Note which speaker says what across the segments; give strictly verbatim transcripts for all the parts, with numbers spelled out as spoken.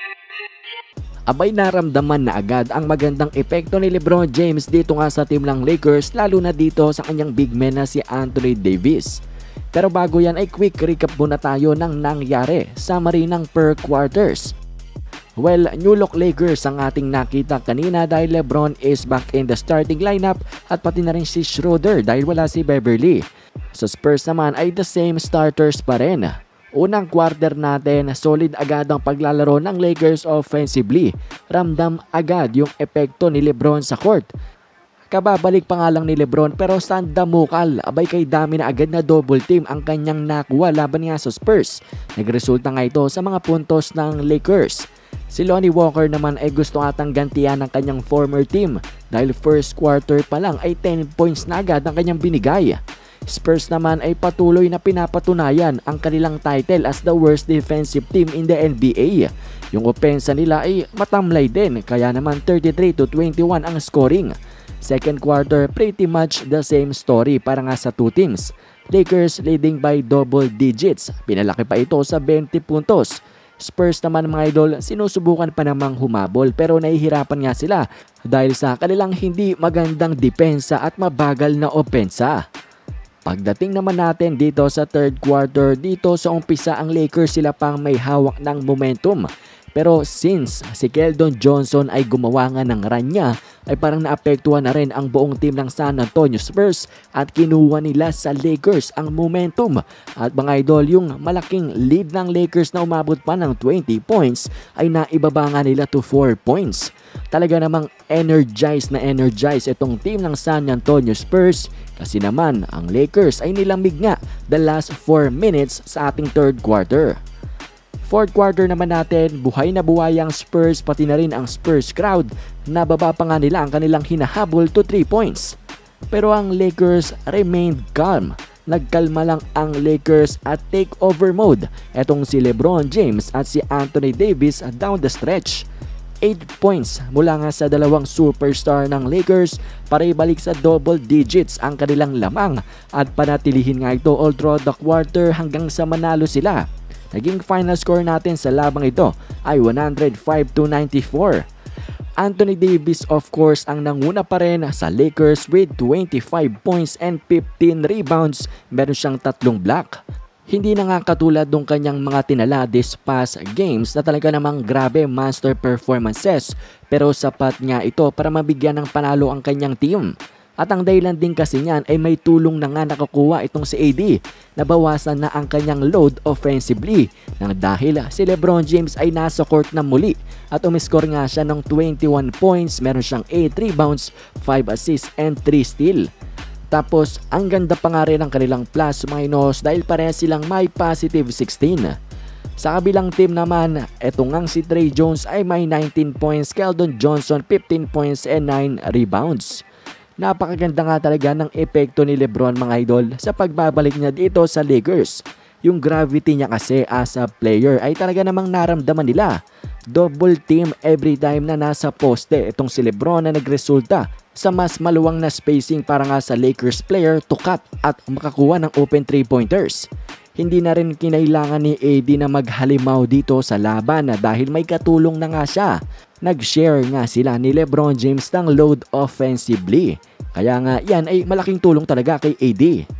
Speaker 1: Abay naramdaman na agad ang magandang epekto ni LeBron James dito nga sa team ng Lakers, lalo na dito sa kanyang big man na si Anthony Davis. Pero bago yan ay quick recap muna tayo ng nangyari sa marinang per quarters. Well, New Look Lakers ang ating nakita kanina dahil LeBron is back in the starting lineup at pati na rin si Schroeder dahil wala si Beverly. Sa Spurs naman ay the same starters pa rin. Unang quarter natin, solid agad ang paglalaro ng Lakers offensively. Ramdam agad yung epekto ni LeBron sa court. Kababalik pa nga lang ni LeBron pero sandamukal, abay kay dami na agad na double team ang kanyang nakuha laban nga sa Spurs. Nagresulta nga ito sa mga puntos ng Lakers. Si Lonnie Walker naman ay gusto atang gantihan ng kanyang former team dahil first quarter pa lang ay ten points na agad ang kanyang binigay. Spurs naman ay patuloy na pinapatunayan ang kanilang title as the worst defensive team in the N B A. Yung opensa nila ay matamlay din kaya naman thirty-three to twenty-one ang scoring. Second quarter pretty much the same story para nga sa two teams. Lakers leading by double digits, pinalaki pa ito sa twenty puntos. Spurs naman mga idol, sinusubukan pa namang humabol pero nahihirapan nga sila dahil sa kanilang hindi magandang depensa at mabagal na opensa. Pagdating naman natin dito sa third quarter, dito sa umpisa ang Lakers sila pang may hawak ng momentum. Pero since si Keldon Johnson ay gumawa nga ng run niya, ay parang naapektuhan na rin ang buong team ng San Antonio Spurs at kinuha nila sa Lakers ang momentum. At mga idol, yung malaking lead ng Lakers na umabot pa ng twenty points ay naibaba nga nila to four points. Talaga namang energized na energized itong team ng San Antonio Spurs kasi naman ang Lakers ay nilamig nga the last four minutes sa ating third quarter. Fourth quarter naman natin, buhay na buhay ang Spurs pati na rin ang Spurs crowd. Nababa pa nga nila ang kanilang hinahabol to three points. Pero ang Lakers remained calm. Nagkalma lang ang Lakers at takeover mode. Etong si LeBron James at si Anthony Davis down the stretch. eight points mula nga sa dalawang superstar ng Lakers para ibalik sa double digits ang kanilang lamang at panatilihin nga ito all throughout the quarter hanggang sa manalo sila. Naging final score natin sa labang ito ay one oh five to ninety-four. Anthony Davis of course ang nanguna pa rin sa Lakers with twenty-five points and fifteen rebounds. Meron siyang tatlong block. Hindi na nga katulad ng kanyang mga tinala this past games na talaga namang grabe monster performances. Pero sapat nga ito para mabigyan ng panalo ang kanyang team. At ang dahilan din kasi niyan ay may tulong na nga nakakuha itong si A D. Nabawasan na ang kanyang load offensively nang dahil si LeBron James ay nasa court na muli at umiscore nga siya ng twenty-one points, meron siyang eight rebounds, five assists and three steal. Tapos ang ganda pa nga rin ang kanilang plus minus dahil pareha silang may positive sixteen. Sa kabilang team naman, etong ngang si Trey Jones ay may nineteen points, Keldon Johnson fifteen points and nine rebounds. Napakaganda nga talaga ng epekto ni LeBron mga idol sa pagbabalik niya dito sa Lakers. Yung gravity niya kasi as a player ay talaga namang naramdaman nila. Double team every time na nasa poste itong si LeBron na nagresulta sa mas maluwang na spacing para nga sa Lakers player to cut at makakuha ng open three pointers. Hindi na rin kinailangan ni A D na maghalimaw dito sa laban na dahil may katulong na nga siya. Nag-share nga sila ni LeBron James ng load offensively. Kaya nga yan ay malaking tulong talaga kay A D.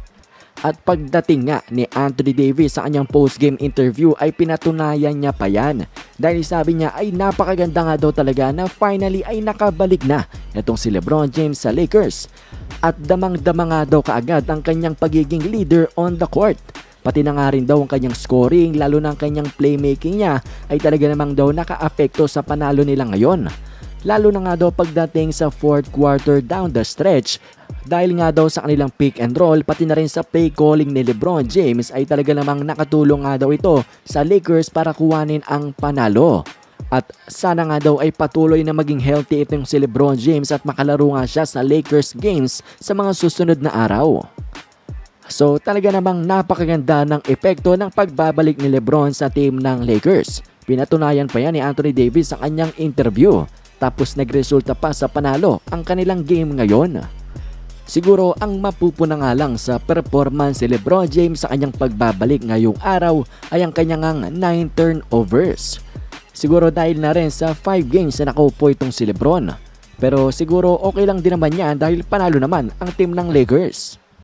Speaker 1: At pagdating nga ni Anthony Davis sa kanyang post-game interview ay pinatunayan niya pa yan. Dahil sabi niya ay napakaganda nga daw talaga na finally ay nakabalik na itong si LeBron James sa Lakers. At damang-dama nga daw kaagad ang kanyang pagiging leader on the court. Pati na nga rin daw ang kanyang scoring, lalo na ang kanyang playmaking niya ay talaga namang daw naka-apekto sa panalo nila ngayon. Lalo na nga daw pagdating sa fourth quarter down the stretch dahil nga daw sa kanilang pick and roll pati na rin sa play calling ni LeBron James ay talaga namang nakatulong nga daw ito sa Lakers para kuhanin ang panalo. At sana nga daw ay patuloy na maging healthy itong si LeBron James at makalaro nga siya sa Lakers games sa mga susunod na araw. So talaga namang napakaganda ng epekto ng pagbabalik ni LeBron sa team ng Lakers. Pinatunayan pa yan ni Anthony Davis sa kanyang interview. Tapos nagresulta pa sa panalo ang kanilang game ngayon. Siguro ang mapupuna nga lang sa performance ni LeBron James sa kanyang pagbabalik ngayong araw ay ang kanyang nine turnovers. Siguro dahil na rin sa five games na nakaupo itong si Lebron. Pero siguro okay lang din naman yan dahil panalo naman ang team ng Lakers.